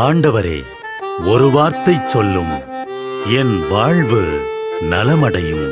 ஆண்டவரே, ஒரு வார்த்தை சொல்லும், என் வாழ்வு நலமடையும்.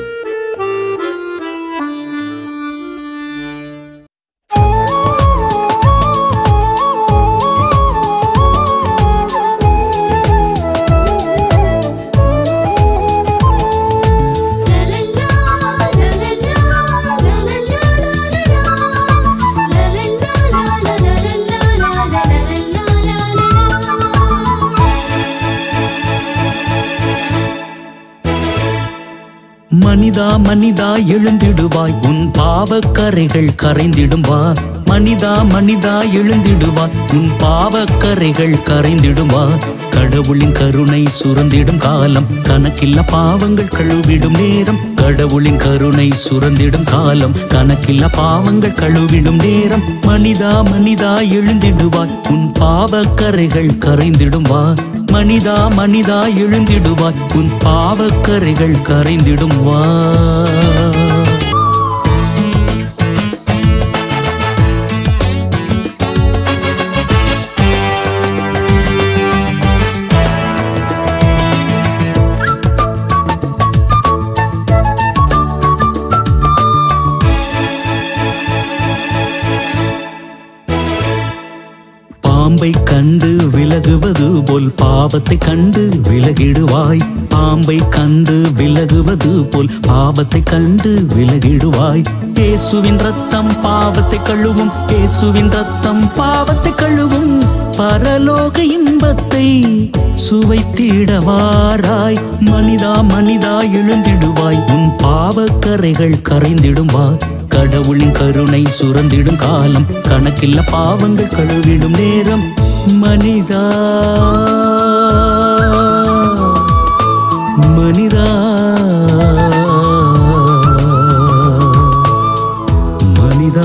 மனிதா மனிதா எழுந்திடுவாய், உன் பாவக்கரைகள் கரைந்திடும் வா. மனிதா மனிதா எழுந்திடுவாய், உன் பாவக்கரைகள் கரைந்திடும் வா. கடவுளின் கருணை சுரந்திடும் காலம், கணக்கில்ல பாவங்கள் கழுவிடும் நேரம். கடவுளின் கருணை சுரந்திடும் காலம், கணக்கில்ல பாவங்கள் கழுவிடும் நேரம். மனிதா மனிதா எழுந்திடுவாய், உன் பாவக்கரைகள் கரைந்திடும் வா. மனிதா மனிதா எழுந்திடுவாய், உன் பாவக்கரைகள் கரைந்திடும் வா. பாம்பை கண்டு விலகுவது போல் பாவத்தை கண்டு விலகிடுவாய். பாம்பை கண்டு விலகுவது போல் பாவத்தை கண்டு விலகிடுவாய். இயேசுவின் ரத்தம் பாவத்தை கழுவும், இயேசுவின் ரத்தம் பாவத்தை கழுவும். பரலோக இன்பத்தை சுவைத்திடவாராய். மனிதா மனிதா எழுந்திடுவாய், உன் பாவக்கரைகள் கரைந்திடும் வா. கடவுளின் கருணை சுரந்திடும் காலம், கணக்கில்ல பாவங்கள் கழுவிடும் நேரம். மனிதா மனிதா மனிதா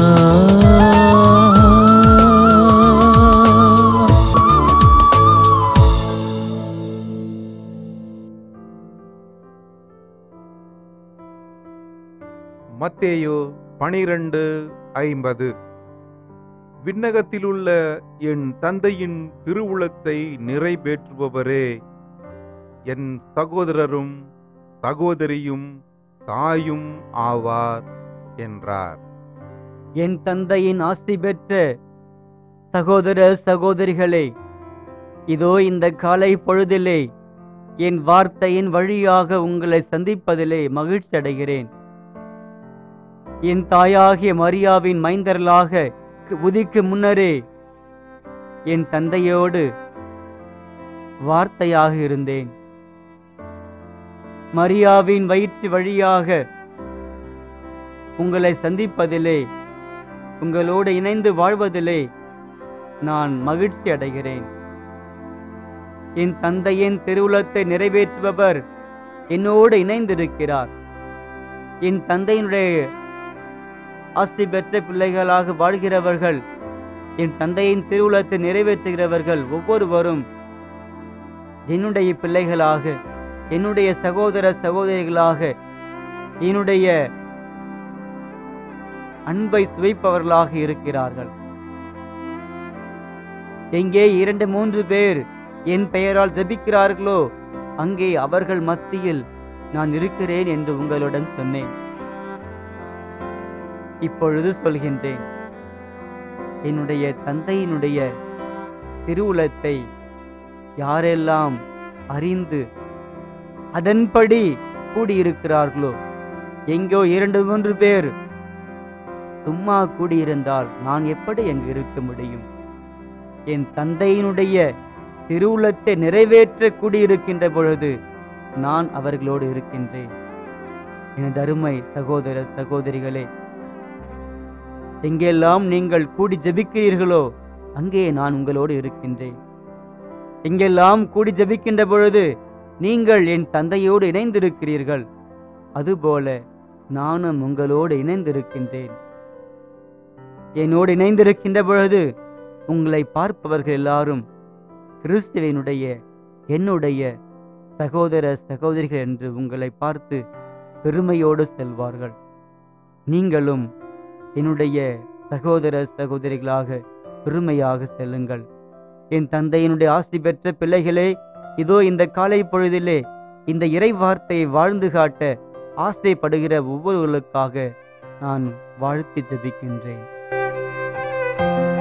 மத்தேயு 12:50. விண்ணகத்திலுள்ள என் தந்தையின் திருவுளத்தை நிறைவேற்றுபவரே என் சகோதரரும் சகோதரியும் தாயும் ஆவார் என்றார். என் தந்தையின் ஆசி பெற்ற சகோதர சகோதரிகளே, இதோ இந்த காலை பொழுதிலே என் வார்த்தையின் வழியாக உங்களை சந்திப்பதிலே மகிழ்ச்சி அடைகிறேன். என் தாயாகிய மரியாவின் மைந்தர்களாக உதிக்கு முன்னரே என் தந்தையோடு வார்த்தையாக இருந்தேன். மரியாவின் வயிற்று வழியாக உங்களை சந்திப்பதிலே, உங்களோடு இணைந்து வாழ்வதிலே நான் மகிழ்ச்சி அடைகிறேன். என் தந்தையின் திருவுளத்தை நிறைவேற்றுபவர் என்னோடு இணைந்திருக்கிறார். என் தந்தையினுடைய ஆஸ்தி பெற்ற பிள்ளைகளாக வாழ்கிறவர்கள், என் தந்தையின் திருவுளத்தை நிறைவேற்றுகிறவர்கள் ஒவ்வொருவரும் என்னுடைய பிள்ளைகளாக, என்னுடைய சகோதர சகோதரிகளாக, என்னுடைய அன்பை சுவைப்பவர்களாக இருக்கிறார்கள். எங்கே 2-3 பேர் என் பெயரால் ஜெபிக்கிறார்களோ அங்கே அவர்கள் மத்தியில் நான் இருக்கிறேன் என்று உங்களுடன் சொன்னேன். இப்பொழுது சொல்கின்றேன், என்னுடைய தந்தையினுடைய திருவுளத்தை யாரெல்லாம் அறிந்து அதன்படி கூடியிருக்கிறார்களோ, எங்கோ 2-3 பேர் சும்மா கூடியிருந்தால் நான் எப்படி அங்கு இருக்க முடியும்? என் தந்தையினுடைய திருவுளத்தை நிறைவேற்ற கூடியிருக்கின்ற பொழுது நான் அவர்களோடு இருக்கின்றேன். எனது அருமை சகோதர சகோதரிகளே, எங்கெல்லாம் நீங்கள் கூடி ஜெபிக்கிறீர்களோ அங்கே நான் உங்களோடு இருக்கின்றேன். எங்கெல்லாம் கூடி ஜெபிக்கின்ற பொழுது நீங்கள் என் தந்தையோடு இணைந்திருக்கிறீர்கள், அதுபோல நானும் உங்களோடு இணைந்திருக்கின்றேன். என்னோடு இணைந்திருக்கின்ற பொழுது உங்களை பார்ப்பவர்கள் எல்லாரும் கிறிஸ்துவினுடைய என்னுடைய சகோதர சகோதரிகள் என்று உங்களை பார்த்து பெருமையோடு செல்வார்கள். நீங்களும் என்னுடைய சகோதர சகோதரிகளாக பெருமையாக செல்லுங்கள். என் தந்தையினுடைய ஆசி பெற்ற பிள்ளைகளே, இதோ இந்த காலை பொழுதிலே இந்த இறை வார்த்தையை வாழ்ந்து காட்ட ஆசைப்படுகிற ஒவ்வொருவர்களுக்காக நான் வாழ்த்தி ஜெபிக்கின்றேன்.